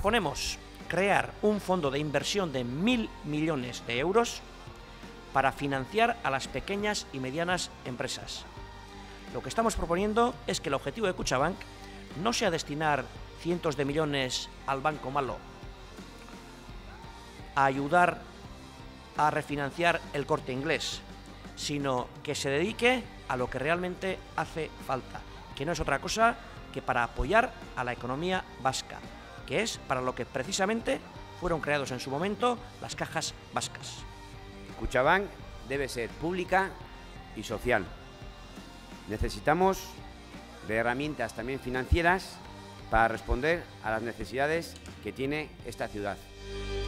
Proponemos crear un fondo de inversión de 1.000 millones de euros para financiar a las pequeñas y medianas empresas. Lo que estamos proponiendo es que el objetivo de Kutxabank no sea destinar cientos de millones al banco malo, a ayudar a refinanciar el Corte Inglés, sino que se dedique a lo que realmente hace falta, que no es otra cosa que para apoyar a la economía vasca, que es para lo que precisamente fueron creados en su momento las cajas vascas. Kutxabank debe ser pública y social. Necesitamos de herramientas también financieras para responder a las necesidades que tiene esta ciudad.